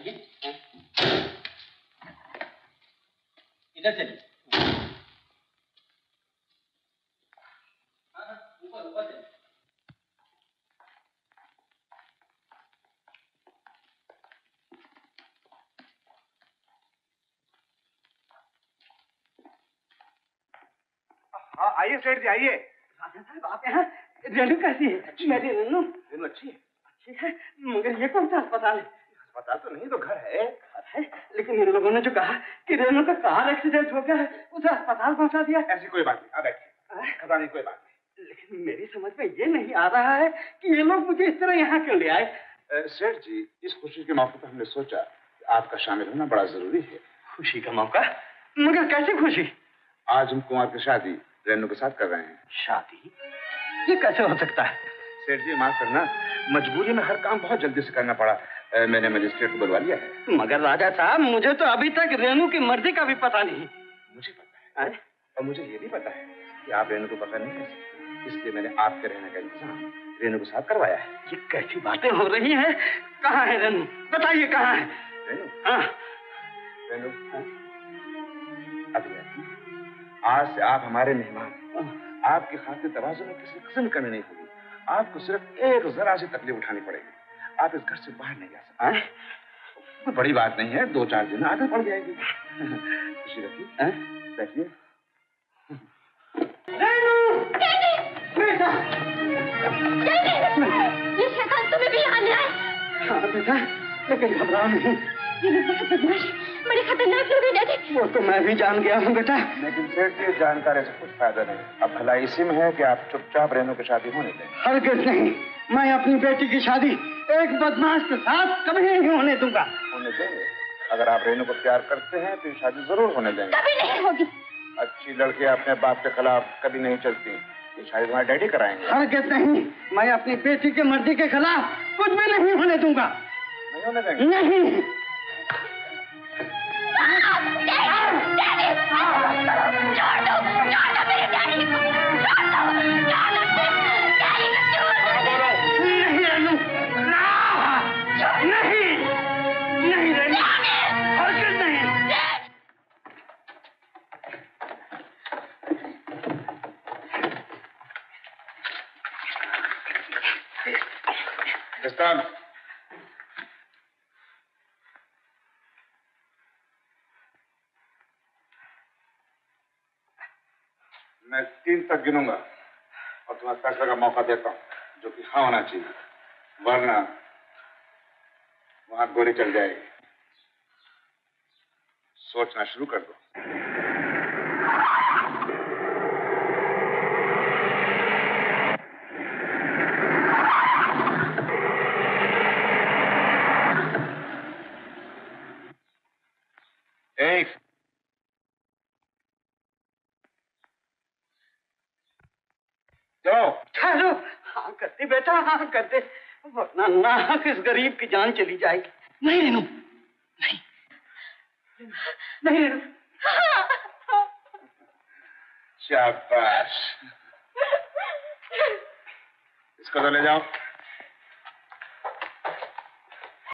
चलिए, इधर चलिए। हाँ, ऊपर ऊपर चलिए। हाँ आइए सेठ जी आइए। राजा साहब आप यहाँ? रेनू कैसी है? मेरी रेनू रेनू अच्छी है? अच्छी है, मगर ये कौन सा अस्पताल है? अस्पताल तो नहीं, तो घर है। घर है, लेकिन इन लोगों ने जो कहा कि रेनू का कार एक्सीडेंट हो गया है, उसे अस्पताल पहुंचा दिया। ऐसी कोई बात नहीं, आ बैठिए। खजानी कोई बात नहीं। लेकिन मेरी समझ में ये नहीं आ रहा है कि ये लोग मुझे इस तरह यहाँ क्यों ले आए? सेठ जी, इस खुशी के मौके पर हमने सोचा कि आपका शामिल होना बड़ा जरूरी है। खुशी का मौका? मगर कैसे खुशी? आज हम कुमार की शादी रेनू के साथ कर रहे हैं। शादी? ये कैसे हो सकता है? सेठ जी माफ करना, मजबूरी में हर काम बहुत जल्दी से करना पड़ा। मैंने मजिस्ट्रेट को बुलवा लिया है। मगर राजा साहब, मुझे तो अभी तक रेनू की मर्जी का भी पता नहीं। मुझे पता है, और मुझे ये भी पता है कि आप रेनू को पकड़ नहीं कर सकते, इसलिए मैंने आपके रहने का इंतजाम रेनू के साथ करवाया है। ये कैसी बातें हो रही हैं? कहाँ है रेनू? बताइए कहाँ है रेनू? हाँ। रेनू अभी आज से आप हमारे मेहमान हैं। आपकी खातिर तवाज़ुन में किसी किस्म की कमी नहीं होगी। आपको सिर्फ एक जरा सी तकलीफ उठानी पड़ेगी। आप इस घर से बाहर नहीं जा सकते। कोई बड़ी बात नहीं है, 2-4 दिन आदत पड़ जाएगी। खुशी रखिए, बैठिए। बेटा, ये शैतान तुम्हें भी यहाँ ले आए? हाँ बेटा, लेकिन घबराओ नहीं। ये बहुत बदमाश, बड़े खतरनाक लोग हैं डैडी। वो तो मैं भी जान गया हूँ बेटा। लेकिन सेठ जी, जानकारी से कुछ फायदा नहीं। अब भला इसी में है कि आप चुपचाप रेनू की शादी होने दें। हरगिज़ नहीं, मैं अपनी बेटी की शादी एक बदमाश के साथ कभी नहीं होने दूंगा। होने देंगे? अगर आप रेनू को प्यार करते हैं तो ये शादी जरूर होने देंगे। कभी नहीं होगी। अच्छी लड़कियां अपने बाप के खिलाफ कभी नहीं चलती। ये शादी तुम्हारे डैडी कराएंगे। हरगिज़ नहीं, मैं अपनी बेटी की मर्जी के खिलाफ कुछ भी नहीं होने दूंगा। नहीं होने देंगे? नहीं। मैं 3 तक गिनूंगा और तुम्हें फैसले का मौका देता हूँ, जो कि हाँ होना चाहिए, वरना वहां गोली चल जाएगी। सोचना शुरू कर दो। 1 2 चलो, हाँ करते बेटा, हाँ करते, वरना नाहक इस गरीब की जान चली जाएगी। नहीं रेनू, नहीं नहीं रेनू। शाबाश, इसको तो ले जाओ।